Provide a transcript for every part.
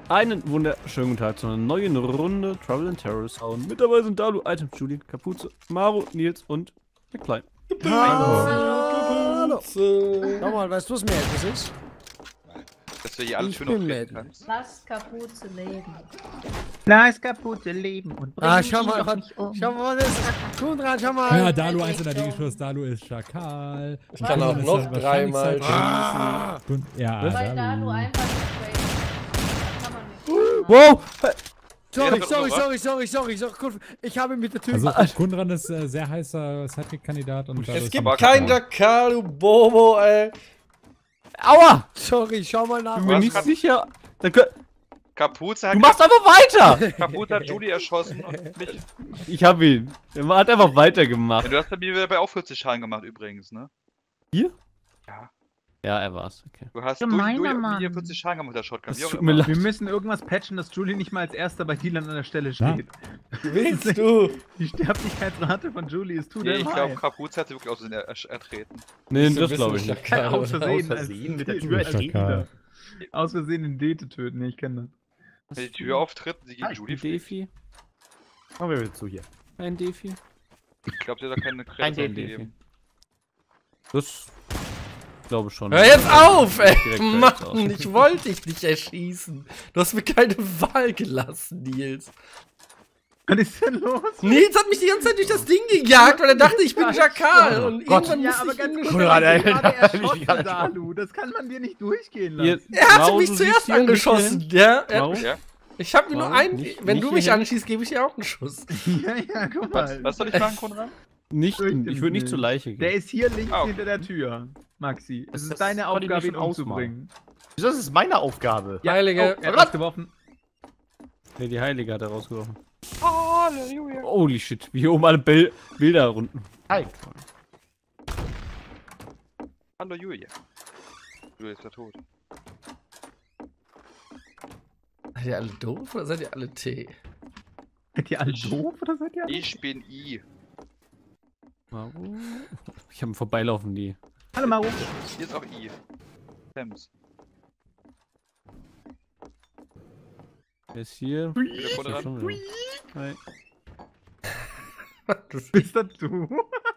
Einen wunderschönen guten Tag zu einer neuen Runde Trouble in Terror Sound. Mit dabei sind Dalu, Item, Julian, Kapuze, Maro, Nils und der Klein. Hallo. Kapuze. Nochmal, weißt du, was mir etwas ist? Dass wir hier alles Ich schön bin auftreten mad. kannst. Lass Kapuze leben. Lass Kapuze leben und bring Schau ihn mal, doch nicht um. schau mal, das ist Kundran, schau mal. Ja, Dalu eins in der Ding-Schuss, Dalu ist Schakal. Ich kann auch noch dreimal Ja, Weil da du Dalu. einfach nicht da kann man nicht. Wow! Sorry, ich habe mit der Tür... Also Kundran ist sehr heißer Cedric-Kandidat und Es ist gibt aber kein klar. Jakar, du Bobo, ey. Aua! Sorry, schau mal nach. Bin mir Was nicht kann- sicher. Kapuze Du hat, machst einfach weiter! Kapuze hat Julie erschossen und mich. Ich hab ihn. Er hat einfach weitergemacht. Ja, du hast bei mir dabei auch 40 Schaden gemacht übrigens, ne? Hier? Ja. Ja, er war's. Okay. Du hast Gemeiner durch Mann. mir 40 Schaden gemacht mit der Shotgun. Das wie auch tut mir immer. leid. Wir müssen irgendwas patchen, dass Julie nicht mal als erster bei Dylan an der Stelle steht. Willst du? Die Sterblichkeitsrate von Julie ist too Nee, damn ich high. glaube, Kapuze hat sie wirklich aus Versehen ertreten. Nee, das glaube ich nicht. Aus Versehen, Aus Versehen mit der Tür Schakal. Aus Versehen den D zu töten, nee, ich kenne Wenn die Tür auftritt, sie gegen Ein Julie fliegt. Defi. Machen wir wieder zu hier. Ein Defi. Ich glaube, sie hat da keine Ein Kredite Defi. gegeben. Das glaube schon. Hör jetzt auf, ey! Direkt Mann, ich wollte dich nicht erschießen. Du hast mir keine Wahl gelassen, Nils. das. Was ist denn los? Nils hat mich die ganze Zeit durch das Ding gejagt, weil er dachte, ich bin Jakal. Und irgendwann Ja, musste aber ich ganz ihn kurz, Konrad, er hat ey, gerade da hab ich mich erschossen, gerade Dalu. Das kann man dir nicht durchgehen Hier, lassen. Er hatte Maro, mich du zuerst siehst hier ein bisschen- angeschossen, ja. Maro? Ja? Ich habe mir nur Warum? einen. Nicht- Wenn nicht du mich hierhin? anschießt, gebe ich dir auch einen Schuss. Ja, guck mal. Was soll ich machen, Konrad? Nicht, Fürchte ich würde nicht mich zur Leiche Der gehen. ist hier links Ah, okay. hinter der Tür, Maxi. Es ist Das deine konnte ich mir Aufgabe, ihn schon ausmalen. umzubringen. Wieso, das ist meine Aufgabe? Ja, Heilige. Oh, er hat geworfen. Nee, die Heilige hat er rausgeworfen. Holy shit, wie hier oben alle Bilder runden. Hi. Hallo Julia. Julia ist ja tot. Seid ihr alle doof oder seid ihr alle T? Seid ihr alle doof oder seid ihr alle? Ich bin I. Maro? Ich habe vorbeilaufen die. Hallo Maro. Hier ist auch I. Thames. Wer ist hier? Wieder vorne Ja, ran. schon wieder. Hi. Bist das du?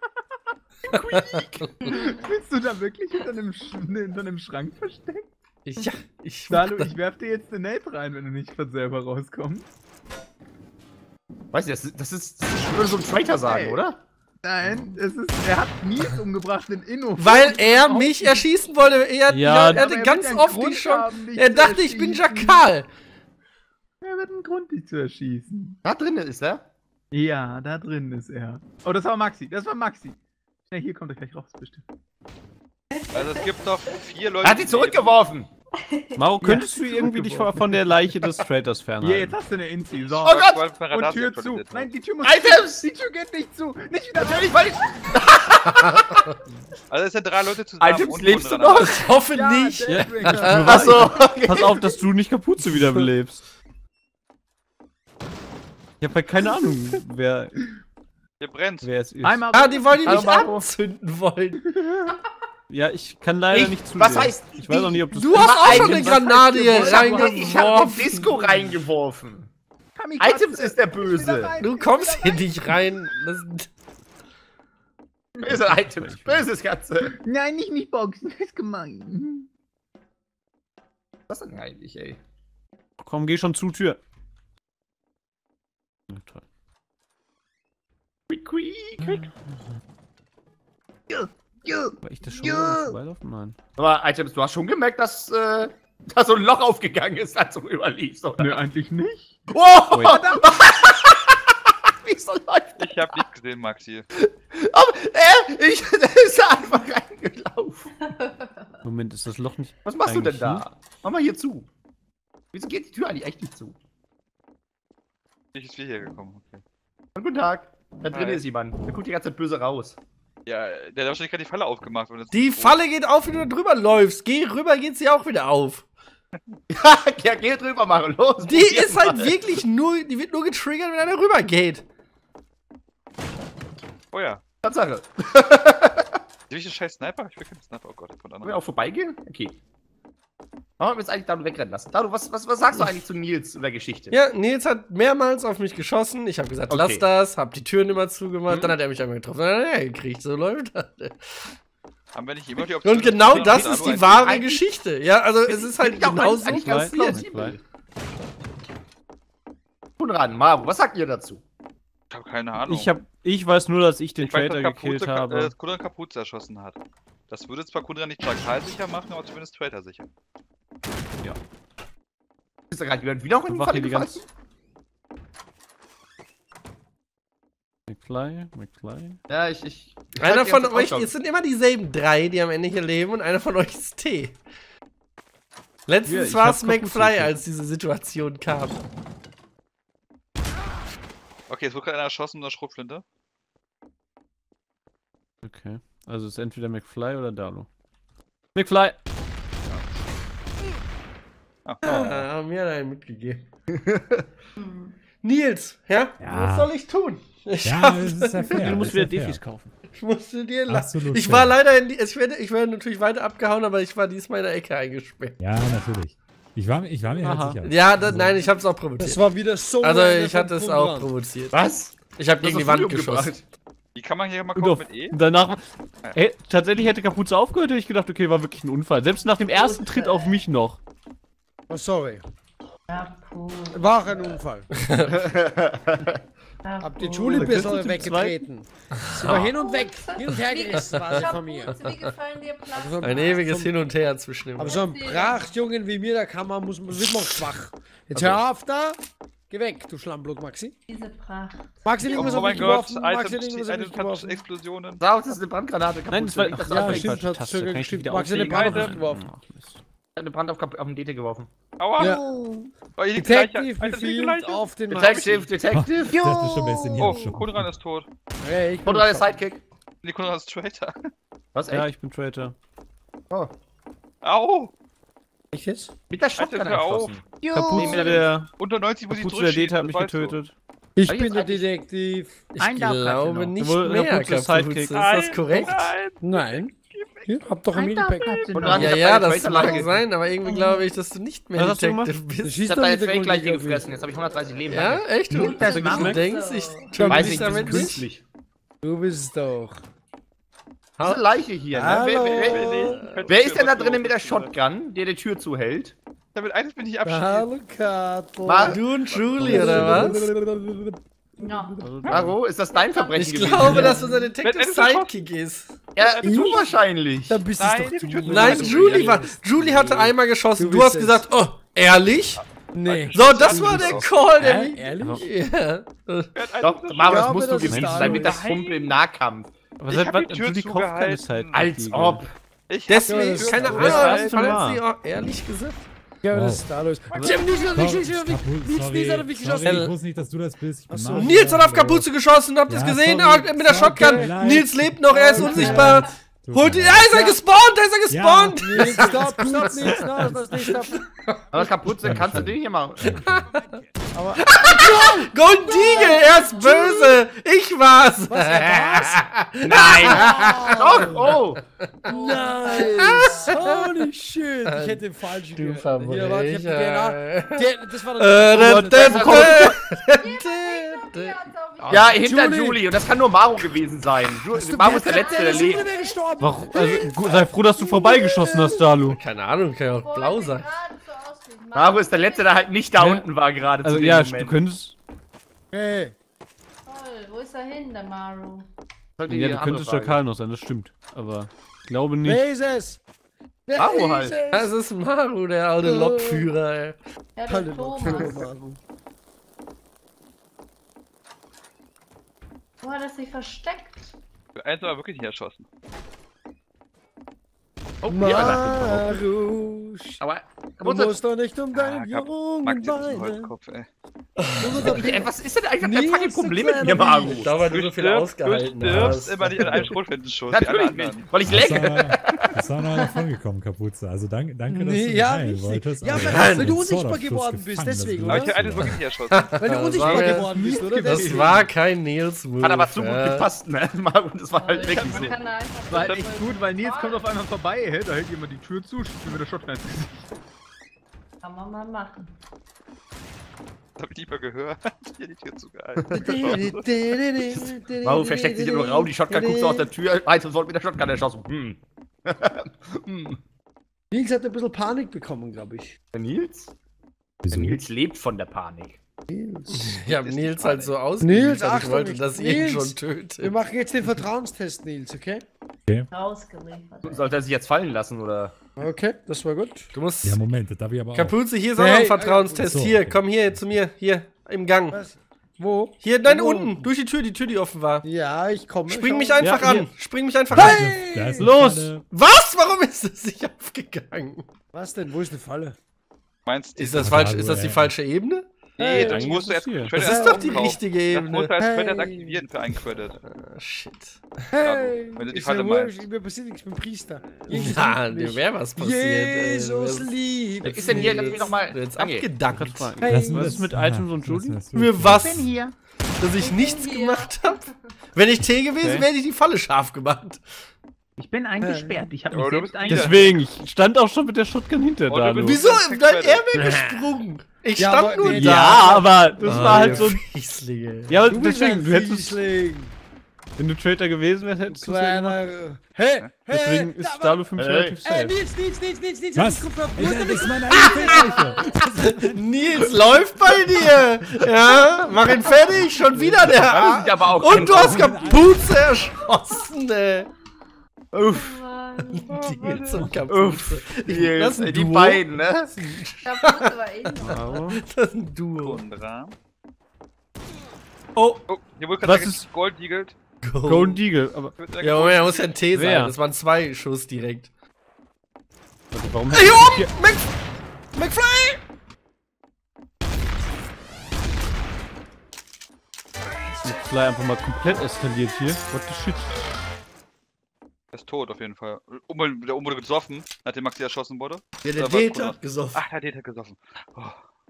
Bist du da wirklich hinter einem Schrank versteckt? Ja, ich. Dalu, ich werf dir jetzt eine Nate rein, wenn du nicht von selber rauskommst. Weißt du, das würde so ein Traitor sagen, Hey. oder? Nein, er hat Nils umgebracht in Inno. Weil er mich erschießen wollte. Er, Ja, er Aber hatte er ganz wird einen oft Grund die Chance. haben, dich Er zu dachte, ich bin erschießen. Jakal. Er wird einen Grund, dich zu erschießen. Da drin ist er. Ja, da drin ist er. Oh, das war Maxi. Schnell, hier kommt er gleich raus, bestimmt. Also es gibt noch 4 Leute. Er hat ihn zurückgeworfen. Maro, könntest du Ja, irgendwie dich zurückgeworfen. von der Leiche des Traitors Hier, jetzt fernhalten? hast du eine Inzi. So. Oh Gott! Und Tür zu. Nein, die Tür muss Items! zu. Die Tür geht nicht zu. Nicht wieder Natürlich, weil ich... Also es sind 3 Leute zusammen. Items, und lebst du voneinander. noch? Ich hoffe Ja, nicht. Deathbringer. Achso, okay. Pass auf, dass du nicht Kapuze wieder belebst. Ich habe halt keine Ahnung, wer Hier brennt's. es ist. Einmal. Ah, die wollen ihn Hallo, nicht Marco. anzünden wollen. Ja, ich kann leider nicht zusehen. Was heißt... Ich weiß auch nicht, ob das... Du hast auch schon eine Items Granate hier Ich habe reingeworfen. den Disco reingeworfen. Kamikaze. Items ist der Ich will da Böse. rein. Du kommst hier nicht rein. Das, Böse Items. Böses Katze. Nein, nicht mich boxen. Das ist gemein. Was denn eigentlich, ey? Komm, geh schon zu Tür. Ja, toll. Quick. War ich das schon mal vorbeilaufen? Nein. Aber Items, du hast schon gemerkt, dass da so ein Loch aufgegangen ist, als du rüberliefst, oder? Nö, eigentlich nicht. Oh, Wait. Wieso läuft Ich hab nichts gesehen, Maxi. aber, der ist einfach reingelaufen. Moment, ist das Loch nicht... Was machst du denn eigentlich da? Mach mal hier zu. Wieso geht die Tür eigentlich echt nicht zu? Ich ist hierher gekommen, okay. Und guten Tag. Da drin Hi. ist jemand. Der guckt die ganze Zeit böse raus. Ja, der hat wahrscheinlich gerade die Falle aufgemacht. Und das die Falle geht auf, wenn du drüber läufst. Geh rüber, geht sie auch wieder auf. Ja, geh drüber, machen los. Die probier ist halt mal. wirklich nur, die wird nur getriggert, wenn einer rüber geht. Oh ja. Tatsache. Wie ich scheiß Sniper? Ich will keinen Sniper. Oh Gott, von Wollen wir anderen. auch vorbeigehen? Okay. Warum haben wir jetzt eigentlich Dalu wegrennen lassen? Dalu, was sagst du eigentlich zu Nils in der Geschichte? Ja, Nils hat mehrmals auf mich geschossen. Ich habe gesagt, Okay. lass das, hab die Türen immer zugemacht. Dann hat er mich einmal getroffen. Dann hat er gekriegt. So läuft das. Haben wir nicht immer die Option... Und genau dass das Dalu ist die ein- wahre eigentlich- Geschichte. Ja, also es ist halt Finde ich auch genau so eigentlich ganz passiert. plausibel. Ran, Maru, was sagt ihr dazu? Ich habe keine Ahnung. Ich weiß nur, dass ich den Ich weiß, Traitor dass gekillt Kapuze, habe. dass Kudran Kapuze erschossen hat. Das würde zwar Kudran nicht Chakal sicher machen, aber zumindest Traitor sicher. Ist da gerade jemand wieder auch in die Wache Falle die gefallen? ganze- McFly. Ja, ich Einer halte von jetzt euch, Ausschau. es sind immer dieselben 3, die am Ende hier leben, und einer von euch ist T. Ja, Letztens ich war es hab Kapuze McFly, gekillt. als diese Situation kam. Okay, es wurde gerade einer erschossen mit einer Schrotflinte. Okay. Also es ist entweder McFly oder Dalu. McFly! Haben mir einen mitgegeben. Nils, ja? Ja. Was soll ich tun? Ja, das ist ja fair. Du musst das wieder ist ja fair. Defis kaufen. Ich musste dir Absolut Ich fair. war leider in die. Ich werde natürlich weiter abgehauen, aber ich war diesmal in der Ecke eingesperrt. Ja, natürlich. Ich war mir Aha. halt sicher. Ja, nein, ich hab's auch provoziert. Das war wieder so. Also, eine ich von hatte es Kudran. auch provoziert. Was? Ich habe Du hast gegen die das Wand Video geschossen. gebracht. Die kann man hier mal Und kaufen mit E. danach. Tatsächlich hätte Kapuze aufgehört, hätte ich gedacht, okay, war wirklich ein Unfall. Selbst nach dem ersten Tritt auf mich noch. Oh, sorry. Ja, cool. War ein Unfall. Ja, Hab die cool. Julie Da kriegst du besser zum weggetreten. Sie war hin und weg. Hin und her gerissen war sie von mir. Wie gefallen dir Plasma? Ein ewiges Hin und Her zwischen dem. Aber so ein Prachtjungen wie mir, da kann man, wird man schwach. Jetzt hör auf da. Geh weg, du Schlammblut, Maxi. Diese Pracht. Maxi, Oh, irgendwas oh auf mein mich Gott, geworfen. Maxi, irgendwas auf mich geworfen. Explosionen. Sag, das ist eine Brandgranate. Nein, das war. Kapuze. Ach, Nicht, dass ja, das stimmt, abfällt. hat Taste, kann ich gestimmt. wieder Maxi, eine auflegen. Brandgranate auf mich geworfen. Ach, Mist. Ich hab eine Brand auf den DT geworfen. Aua! Ja. Oh, hier liegt die Leiche. Detective Alter, liegt die befiehlt Leiche. auf den Detective, Ich Detective. dachte schon, wer ist denn hier Oh, schon? Kudran ist tot. Hey, ich bin Und eine Sidekick. Nee, Kudran ist Traitor. Was, Ja, echt? ich bin Traitor. Au! echt jetzt? Mit der Alter, Shotgun hör auf. erschossen. Kapuze, der. Unter 90 muss ich Kapuze, der zurückschießen. Dete hat mich das weißt du. getötet. Ich Aber bin jetzt der eigentlich- Detektiv. Ich Ein Dark glaube Knight nicht Obwohl, mehr, Kapuze ist Kapuze. Sidekick. Ist das korrekt? Nein. Hier, hab doch ein Minipack. Und dann- Ja, Ich hab ja, meine das Traitor mag lange- sein, aber irgendwie glaube ich, dass du nicht mehr Was hast du Detective Das bist. Ich schießt hab doch da nicht jetzt der Fake gleich Grund, gefressen. Jetzt hab ich 130 Leben. Ja, Danke. echt? Du, Das du macht denkst, so. ich Weiß mich nicht, damit das ist nicht? künstlich. Du bist es doch. Diese Leiche hier, ne? Hallo. Wer ist denn da drinnen mit der Shotgun, der die Tür zuhält? Damit eines bin ich abschießen. Hallo, Kattel. Du und Julie, oder was? Ja. Maro, ist das dein Verbrechen Ich gewesen? glaube, dass unser Detective Wenn Edison Sidekick ist. Ja, du wahrscheinlich. Dann bist es Nein, doch die du. Tür- Nein, Also, Julie ja, war. Julie hatte einmal geschossen. Du Du hast bist gesagt, oh, ehrlich? Nee. So, das war der Call, der mich. Ehrlich? Ja. Doch, Maro, das glaube, musst du das ist gewesen da sein mit der los. Pumpe im Nahkampf. Aber Ich seit hab wann? die Tür Julie kauft keine zugehalten. Zeit. Als ob. Ich Deswegen, Ja, das- keine das Ahnung, erste falls Mal. sie auch ehrlich gesagt. Ja, Wow. was ist da los? Sie haben nicht Sorry, nicht hat er mich geschossen. sorry, ich wusste nicht, dass du das bist. Ich bin Ach so. Mario. Nils hat auf Kapuze geschossen, habt ihr es Ja, gesehen? sorry. Ah, mit der Shotgun. Sorry. Nils lebt noch, er ist Sorry. unsichtbar. Tut Holt mir ihn. leid. Da ist er gespawnt, da ist er gespawnt. Nee, stopp, nicht, nein, das nicht, stopp. Aber Kapuze, kannst du den hier mal. Aber, Golden Deagle, er ist böse. Ich war's. Nein! Doch! Oh! nice, holy shit, ich hätte den falschen Du gehört. Hier, warte, ich hab die Verbrecher. DNA. Das war der Ja, hinter Julie. Julie. Und das kann nur Maro gewesen sein. Maro ist der Letzte, der lebt. wäre gestorben. Warum? Also, sei froh, dass du vorbeigeschossen hast, Dalu. Keine Ahnung, kann ja auch blau sein. Maro ist der Letzte, der halt nicht da unten war gerade Also, zu dem ja, du Moment. könntest. Hey, Toll, wo ist er hin, der Maru? Sollte die Ja, du andere könntest Frage. Jakal noch sein, das stimmt. Aber ich glaube nicht. wer ist es? Wer Maro ist halt. es? Das ist Maru, der alte Lokführer, ey. Ja, der Hallo, Thomas. Maru. Wo hat er sich versteckt? Eins war wirklich nicht erschossen. Oh, hier einer. Maru, Aber du Kapuze, musst doch nicht um deinen Max jungen ist ein Beinen. Holzkopf, ey. Was ist denn eigentlich das Nils, fucking Problem mit kleiner mir, Maru? Nils. Ich glaube, weil du so viel ausgehalten Du stirbst hast. immer nicht an einem Schrotflintenschuss. wie alle Natürlich anderen. nicht, weil ich Das lagge. ist auch noch davon gekommen, Kapuze. Also danke, dass Nee, du ja, heilen richtig. wolltest. Ja, aber weil- du hast weil du den unsichtbar Sword-Abschluss geworden bist, gefangen, dass deswegen, du Aber ich oder? habe das eine wirklich warst. erschossen. Weil du das unsichtbar war- geworden bist, oder? Das Deswegen. war kein Nils-Move. Hat aber zu gut gepasst, ne? Maru, das war halt wirklich so. Man kann einfach Das war halt echt gut, weil Nils kommt auf einmal vorbei, da hält jemand die Tür zu, schießt mir mit der Shotgun ins Gesicht. Kann man mal machen. Das hab ich nicht mal gehört. Hier die Tür zugehalten. Maru versteckt sich im Raum, die Shotgun guckt so aus der Tür, Items wird mit der Shotgun erschossen. Nils hat ein bisschen Panik bekommen, glaube ich. Der Nils? Der Wieso? Nils lebt von der Panik. Ich habe Nils halt so Nils, ausgelegt, ich Achtung, wollte, dass ihr ihn Nils. schon Wir tötet. machen jetzt den Vertrauenstest, Nils, okay? Rausgeliefert. Sollte er sich jetzt fallen lassen, oder? Okay, das war gut. Du musst... Ja, Moment, das darf ich aber auch. Kapuze, hier ist auch Hey, noch ein Vertrauenstest. so, Hier, okay. komm hier zu mir. Hier, im Gang. Was? Wo? Hier, nein, Wo? unten. Durch die Tür, die offen war. Ja, ich komme. Spring mich schon. einfach Ja, hier. an. Spring mich einfach an. Da ist eine Los! Falle. Was? Warum ist das nicht aufgegangen? Was denn? Wo ist eine Falle? Meinst du? Ist das Ja, falsch? also, Ist das die ey. falsche Ebene? Nee, Hey, das eigentlich musst du ist erst es hier. Credit Das ist erst doch die aufkaufen. richtige Das musst du Ebene. als Credit Hey. aktivieren für einen Credit. Shit. Hey, wenn du die ist Falle ja wurscht, meinst. mir passiert nichts, ich bin Priester. Ja, dir wäre was passiert. Jesus lieb. Wer ist denn hier? Lass mich noch mal. Jetzt Danke. abgedankt. Hey, Lassen wir Was das- ist mit aha, Items und lassen Julie? wir das Für wirklich. was? Hier. Dass ich nichts hier. gemacht habe? Wenn ich T gewesen Okay. wäre, hätte ich die Falle scharf gemacht. Ich bin eingesperrt, ich habe mich Aber du selbst bist eingesperrt. Deswegen, ich stand auch schon mit der Shotgun hinter Oh, du Dalu. bist- Wieso? Credit. Weil er wäre gesprungen. Ich Ja, stand aber nur der- da. Ja, aber das war halt so ein... Fieslinge. Ja, aber Du bist deswegen, ein du hättest... Fiesling, Wenn du Traitor gewesen wärst, hättest du es ja gemacht. kleiner. Hey, Deswegen ist Dalu für mich relativ safe. Nils, Nils, Was? hab ich gefragt. Ey, das ist meine eigene Feldfläche. Nils läuft bei dir. Ja, mach ihn fertig. Schon wieder der. Das sieht aber auch Und du hast Kapuze erschossen, ey. Nils und Kapuze. Das ist ein Die Duo. beiden, ne? Kaputt war eh noch. Aber Das ist ein Duo. Kundra. Oh, Oh, hier wurde Was gerade ist- Gold Eagled. Golden Eagle, aber Ja, Moment, da muss ja ein T sein. Wer? Das waren 2 Schuss direkt. warum Hier oben! McFly! ist Fly einfach mal komplett eskaliert hier? What the shit? Er ist tot auf jeden Fall. Der oben wurde gesoffen, nachdem Maxi erschossen wurde. Ja, der Da war Date cool. hat gesoffen. Ach, der hat gesoffen. Oh.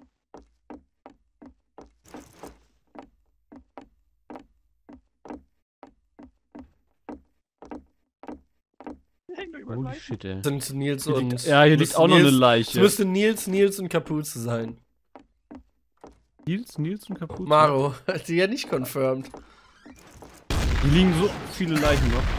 Holy shit, ey. Das sind Nils Hier und. liegt, ja, hier liegt müsste auch noch eine Nils- Es Leiche. müsste Nils und Kapuze sein. Nils und kaputt. Maro, hat die ja nicht confirmed. Hier liegen so viele Leichen noch.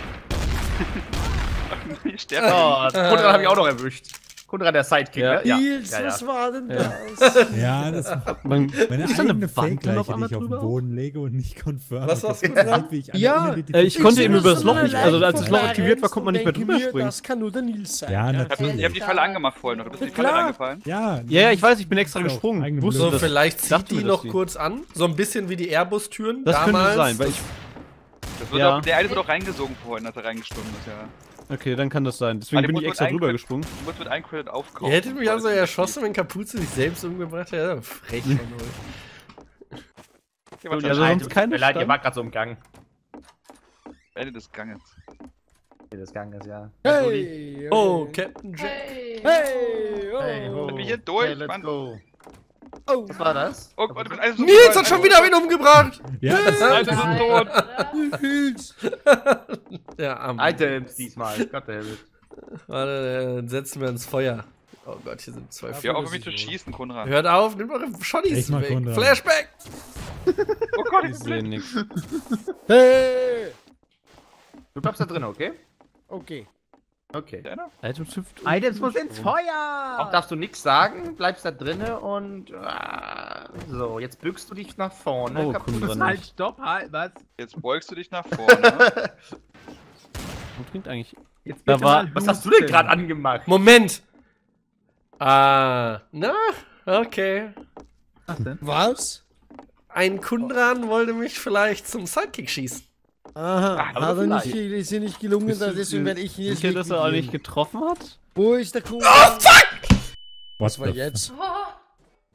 Ich sterbe. Oh, Kundra habe ich auch noch erwischt. Kundra der Sidekick, Ja. ne? Nils, ja, ja. was war denn Ja. das? Ja, das Man, meine ist da eine eigene Wand dann auf Feldleiche, die einmal ich auf den drüber? Boden lege und nicht confirm. Was hast du Ich gesagt? weiß, wie ich alle Ja, unidentifiziert ich konnte eben sehe über das Loch so nicht, eine also als Leiche das Loch von aktiviert war, rechts konnte man und nicht mehr denke drüber mir, springen. Das kann nur der Nils sein. Ja, Ich hab natürlich. die Falle angemacht vorhin noch. Du bist in die Falle Klar. reingefallen. Ja, Ja, ich weiß, ich bin extra Ist auch gesprungen. eigene Wusste Blöde. So, das. vielleicht zieht Dachte die mir noch das kurz an. So ein bisschen wie die Airbus-Türen. Das könnte damals. sein, weil ich... Das wird Ja. auch, der eine wird auch reingesogen vorhin, als er reingesprungen ist, ja. Okay, dann kann das sein. Deswegen die bin muss ich mit extra einem drüber Credit- gesprungen. Du musst mit einem Credit aufkaufen. Ihr hättet mich also erschossen, wenn Kapuze sich selbst umgebracht hätte. Ja, frech von euch. Ja, was Ja, ja, sonst Tut keine mir leid, ihr Stand. wart gerade so im Gang. Ende des Ganges. Des Ganges, ja. Hey, Oh, Captain Jack. Hey. Hey, oh. Hey, ho. Sind wir hier durch, Hey, let's Mann? go. Oh. Was war das? Oh Gott, alles so Nils hat schon wieder wen umgebracht! Ja, das Alter, sind tot. Nils. Ja, am. Items diesmal. Goddammit. Warte, dann setzen wir ins Feuer. Oh Gott, hier sind 2 Ja, Feuer. auf mich zu schießen, Konrad. Hört auf, nimm eure Schottis Echt mal, weg. Konrad. Flashback! Oh Gott, Ich sehe nichts. Hey. Du bleibst da drin, okay? Okay. Okay. Item Shift. Items muss ins Feuer! Auch darfst du nichts sagen, bleibst da drinne und... so, jetzt bückst du dich nach vorne. Oh, kaputt. Kundra Halt, nicht. stopp, halt, was? Jetzt beugst du dich nach vorne. Wo trinkt eigentlich? Jetzt Da bitte war- mal Was hast du denn husten. gerade angemacht? Moment! Na, okay. Was denn? Was? Ein Kundran wollte mich vielleicht zum Sidekick schießen. Aha, aber hat er nicht, vielleicht. ist ihr nicht gelungen, deswegen werde ich ihn jetzt Sicher, dass er auch nicht liquidieren. getroffen hat? Wo ist der Kuh? Was Was war jetzt? Oh,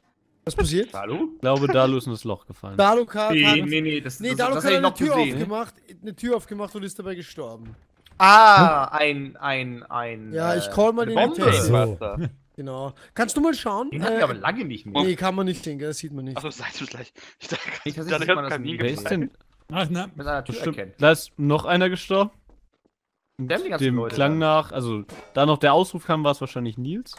Was passiert? Hallo? Ich glaube, Dalu ist in das Loch gefallen. Dalu hat... Nee, das Dalu das hat hätte ich eine noch Tür gesehen. aufgemacht, und ist dabei gestorben. Ah, ein. Ja, ich call mal den Bombe. Test. So. Wasser. Genau. Kannst du mal schauen? Den hatten wir aber lange nicht mehr. Nee, kann man nicht sehen, gell? Das sieht man nicht. Achso, seid ihr gleich. Ich dachte, Nicht, dass ich dachte, sieht man er das hat nie nie. Wer ist denn? Ach, na. Mit einer Tür Bestimmt. erkennt. Da ist noch einer gestorben. Der haben die ganzen Dem Leute Klang da. nach, also da noch der Ausruf kam, war es wahrscheinlich Nils.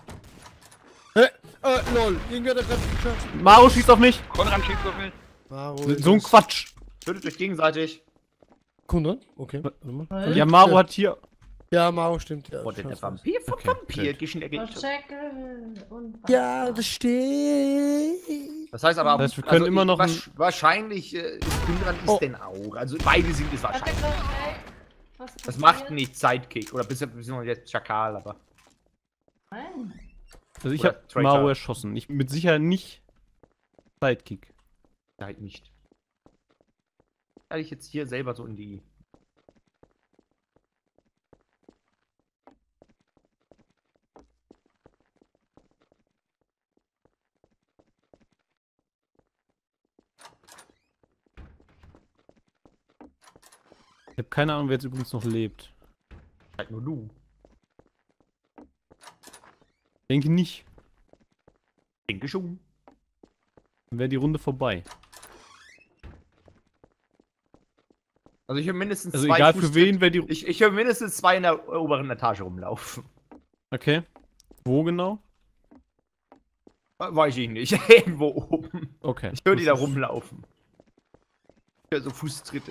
Lol, irgendwer hat gerade geschossen. Maro schießt auf mich! Konrad schießt auf mich. So ein Quatsch! Tötet euch gegenseitig. Kunde? Okay. Warte mal. Ja, Maro hat hier. Ja, Maro stimmt. Ja, Oh, der Chance. Vampir vom Okay, Vampir. shit. Geschnecke. Und Jekyll und Ja, das steht. Das heißt aber, Das heißt, wir können immer noch ein- wahrscheinlich ist Kundran ist Oh. denn auch. Also beide sind es Hat er wahrscheinlich. gesagt, ey, was Das passiert? macht nicht Sidekick. Oder bis jetzt Schakal, aber. Nein. Also ich Oder habe Traitor. Maro erschossen. Ich mit Sicherheit nicht Sidekick. Halt nicht. Kann ich jetzt hier selber so in die. Ich habe keine Ahnung, wer jetzt übrigens noch lebt. Halt nur du. Denke nicht. Denke schon. Dann wäre die Runde vorbei. Also ich höre mindestens Also zwei egal für Fußtritt- wen, wer die. Ich höre mindestens zwei in der oberen Etage rumlaufen. Okay. Wo genau? Weiß ich nicht. Irgendwo oben. Okay. Ich höre die da Das ist- rumlaufen. Ich höre so Fußtritte.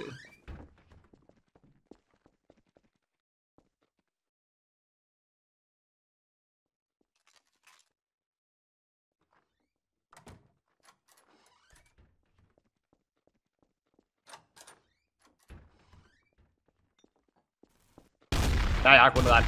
Naja, Konrad.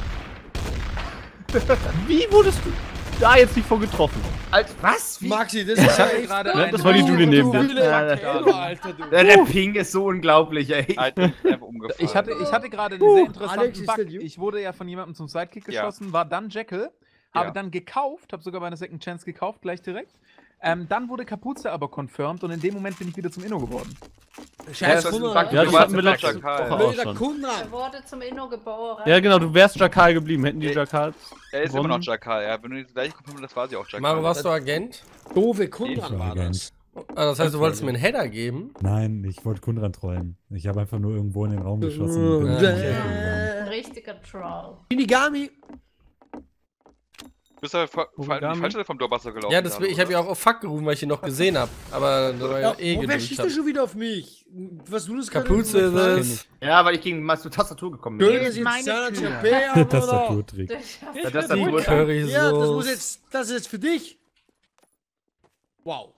Wie wurdest du da jetzt nicht vor getroffen? Als was? Wie? Maxi, das ist ja echt. gerade Ja, das war die Julie neben dir. Alter, du. Ja, der Ping ist so unglaublich, ey. Alter, ist einfach umgefallen. Ich hatte gerade einen sehr interessanten Alex, ist Bug. das you? Ich wurde ja von jemandem zum Sidekick Ja. geschossen, war dann Jekyll, habe Ja. dann gekauft, habe sogar bei einer Second Chance gekauft, gleich direkt. Dann wurde Kapuze aber confirmed und in dem Moment bin ich wieder zum Inno geworden. Scheiß das ist ein Runde. Bug. Ja, Du das warst hatten wir ja letzte Jackal. Woche auch Blöder schon. Kunde. Er wurde zum Inno geboren. Ja, genau, du wärst Jakal geblieben. Hätten die Ja. Jakals. Er ist immer gewonnen. noch Jakal, ja. Wenn du die gleiche Kompanie das war sie auch Jakal. Maro, warst du Agent? Doofe Kunde Ich war war das. Ah, das heißt, du wolltest mir einen Header geben? Nein, ich wollte Kundran trollen. Ich habe einfach nur irgendwo in den Raum geschossen. Und bin Ja. nicht gegangen. Ein richtiger Troll. Shinigami. Du bist ja vor allem die Origami? falsche Seite vom Dorfwasser gelaufen. Ja, das, ich habe ja auch auf Fuck gerufen, weil ich ihn noch gesehen habe. Aber da war ja eh Wer gedrückt. schießt denn schon wieder auf mich? Was du das Kapuze ist Kenn es. ich. Ja, weil ich gegen mal zur Tastatur gekommen bin. Göre ist jetzt Meine seiner Tür. TP, aber Tastaturtrick. Ja, Tastatur. Curry Ja, das ist jetzt für dich. Wow.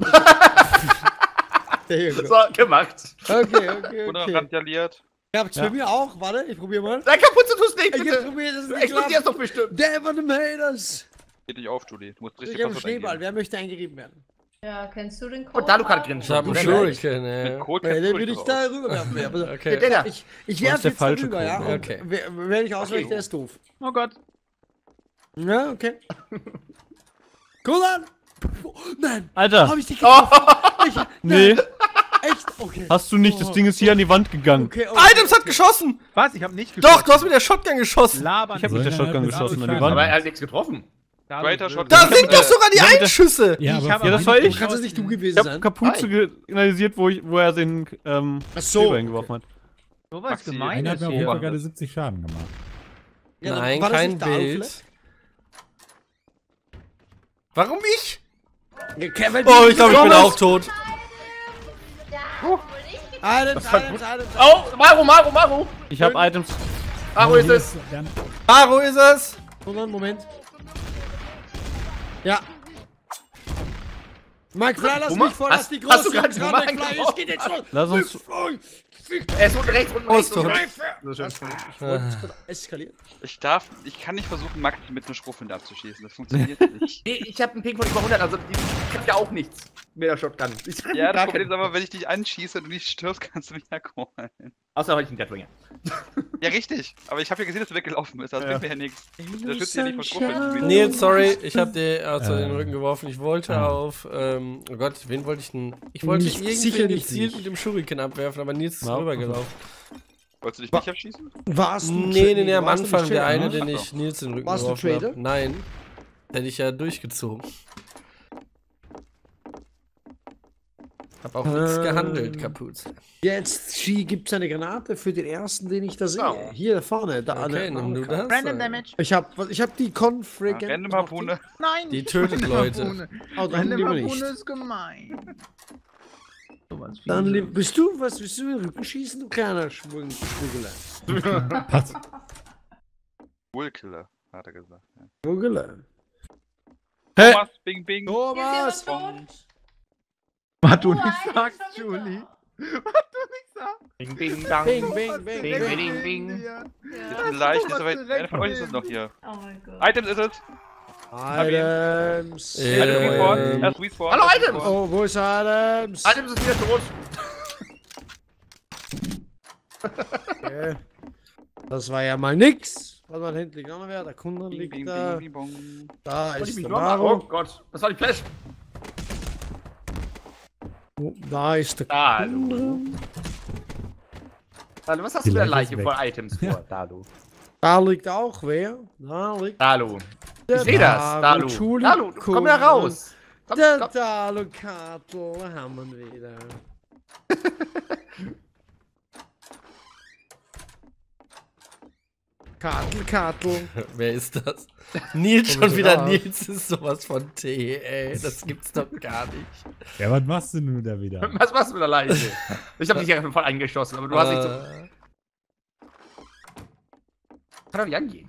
There you go. So, gemacht. Okay. Oder randaliert. Ihr habt's bei mir auch. Warte, ich probier mal. Nein, Kapuze tust nicht, Ich bitte. probier das Du nicht explodierst klappt. doch bestimmt. Damn the haters. Geht nicht auf, Julie. Du musst richtig Ich hab einen Passwort Schneeball. eingeben. Wer möchte eingerieben werden? Ja, kennst du den Oh, Code? Dalu kann noch? drin Ich habe einen Oder Shuriken, Mit ey. Code Dann kannst du würde ich nicht da raus. rüberwerfen. Aber Okay. Der da. ich Das werf ist der jetzt falsche darüber, Code, ja. ne? Okay. Wer ich auswählt, der ist doof. Oh Gott. Ja, okay. Cool an. Oh, nein. Alter, Hab ich dich getroffen? nee, Echt? Okay. hast du nicht. Das Ding ist hier an die Wand gegangen. Okay, Items hat geschossen! Was? Ich habe nicht Doch, du hast mit der Shotgun geschossen! Labern. Ich hab mit der Shotgun geschossen an die Aber Wand. er hat nichts getroffen. Greater Shot. Da sind doch sogar die Ja, mit der- Einschüsse! Ja, Ich aber habe Ja, das aber war nicht ich. Kann das nicht du Ich gewesen hab sein? Kapuze signalisiert, wo er den Ach Silber hingeworfen hat. So was Maxi, gemein einer hat ist mir auf jeden Fall hier. gerade 70 Schaden gemacht. Ja, Nein, war das kein nicht der Alfred? Bild. Warum ich? Ja, Kevin, Oh, ich glaube, ich bin auch tot. Items. Oh, Maro. Ich habe Items. Maro ist es. Maro ist es! Moment. Ja. Mike Fly, lass Boomer? mich vor, lass Hast- die hast du großen gerade Jungs ran, Boomer Mike Fly, es eingebaut? geht jetzt los. Lass uns. Er ist unten rechts, unten rechts. tot. So schön. Eskaliert. Ich kann nicht versuchen, Maxi mit einer Schrotflinte abzuschießen. Das funktioniert nicht. Nee, ich hab einen Ping von über 100, also die kriegt ja auch nichts. mit der Shotgun. Ich treffe Ja, das gar Problem ist keinen. aber, wenn ich dich anschieße und du nicht stirbst, kannst du mich herholen. Außer heute ein Deathwinger. Ja, richtig. Aber ich habe ja gesehen, dass du weggelaufen bist. Das bringt mir ja nichts. Der schützt ja nicht von Gruppe. Nils, sorry, ich hab dir also den Ähm. Rücken geworfen. Ich wollte auf, oh Gott, wen wollte ich denn? Ich wollte Nicht- irgendwie sicher nicht gezielt dich. mit dem Shuriken abwerfen, aber Nils ist Ja. rübergelaufen. Wolltest du dich nicht abschießen? Warst du Nee, am warst du Anfang nicht der Trader, eine, ne? den ich Nils den Rücken Warst du geworfen Trader? habe. Nein. Hätte ich ja durchgezogen. Hab auch nichts gehandelt, Kapuze. Jetzt gibt's eine Granate für den ersten, den ich da sehe. Ja. Hier vorne. Da Okay, an der- nimm du das. Random Damage. Ich hab die Confrig. Random Harpune. Nein! Die tötet Leute. Oh, dann Random lieber Harpune nicht. ist gemein. Sowas Dann Fieses. bist du in den Rücken schießen, du kleiner Schmuggler. Passt. Wohlkiller, hat er gesagt. Ja. Schmuggler. Thomas, Bing Bing. Thomas! Ist jemand tot? Was du Oh, nicht eigentlich sagst, schon wieder. Julie. Was du nicht sagst. Bing, bing, dang. Bing, bing, bing, Bing, bing. bing, bing. Jetzt Ja. sind leicht, Thomas ist aber direkt einer von euch ist es neben. noch hier. Oh mein Gott. Items ist es. Adams. Er ist respawn. Er ist respawn. Hallo, Er ist Items! respawn. Oh, wo ist Adams? Items ist wieder tot. Okay. Das war ja mal nix. Was war hinten liegt noch wer? Der Kunde Bing, liegt bing, da. bing, bing, bong. Da Wollte ich ist mich der nur mal- Oh Maro. Gott, das war die Flash. Oh, da ist der Da, Kunde. du. Was hast Die du für Leiche Leiche ist weg. vor Items vor, Dalu? Da liegt auch wer? Da liegt Dalu. der Ich seh das, Dalu. Schuli- Dalu, komm da raus. Komm, Der komm. Dalu Kartel, da haben wir ihn wieder. Kartel. Wer ist das? Nils Komm schon wieder. raus. Nils ist sowas von T, ey. Das gibt's doch gar nicht. Ja, was machst du nun da wieder? Was machst du mit der Leiche? Ich hab dich ja voll eingeschossen, aber du hast nicht so. Kann doch nicht angehen.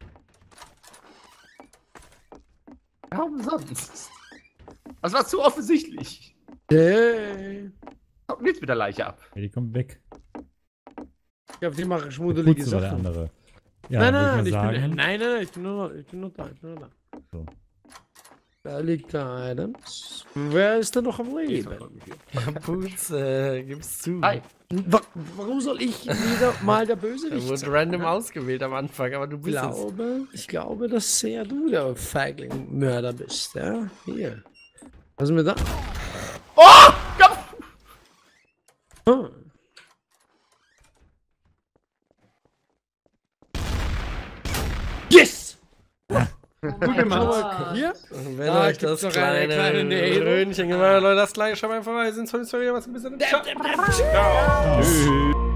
Warum sonst? Das war zu offensichtlich. Hey. Kommt nichts mit der Leiche ab. Ja, die kommt weg. Ich glaube, die machen schmuddelige Putze war der Sachen. andere. Ja, Nein, würd nein, ich mal sagen. nein, ich bin nur da, So. Da liegt der Adams. Wer ist denn noch am Leben? Kapuze, gib's zu. Hi. Warum soll ich wieder mal der Er Bösewicht wurde sein? random ausgewählt am Anfang, aber du bist Ich glaube, dass sehr du der Feigling-Mörder bist, ja? Hier. Was ist mir da? Oh! Komm! Ah. Yes! Oh mein Gott. Hier? Wenn Da euch gibt's das noch eine kleine kleine Nähe. Röhnchen gefallen hat, Leute, das gleiche, schaut mal vorbei, sind 20 Minuten, was ein bisschen. Ciao. Ciao. Tschüss.